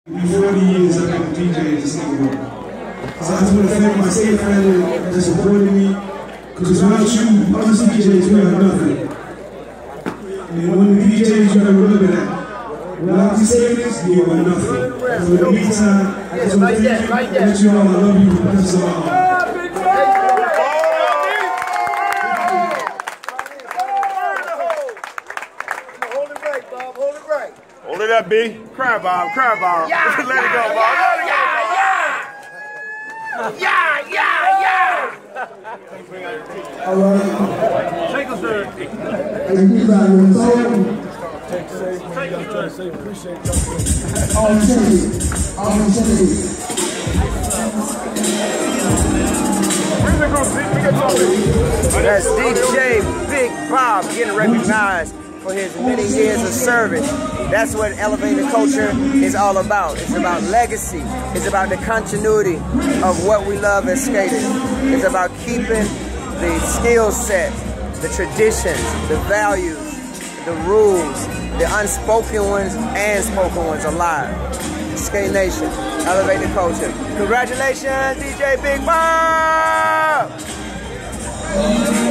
In 40 years, I've been a DJ in the skateboard. So I just want to thank my skate family that supported me. Because without you, other DJs, we have nothing. And when the DJs, you gotta remember that. Without these skaters, you are nothing. So in the meantime, I just want to thank you. Let you know I love you. That's all. Hold it up, B. Cry, Bob. Cry, Bob. Yeah, Let it go, Bob. Let it go, Bob. Yeah. All right. Shake us, sir. Thank you, guys. Appreciate That's DJ Big Bob getting recognized for his many years of service. That's what Elevated Culture is all about. It's about legacy. It's about the continuity of what we love as skaters. It's about keeping the skill set, the traditions, the values, the rules, the unspoken ones and spoken ones alive. Skate Nation, Elevated Culture. Congratulations, DJ Big Bob!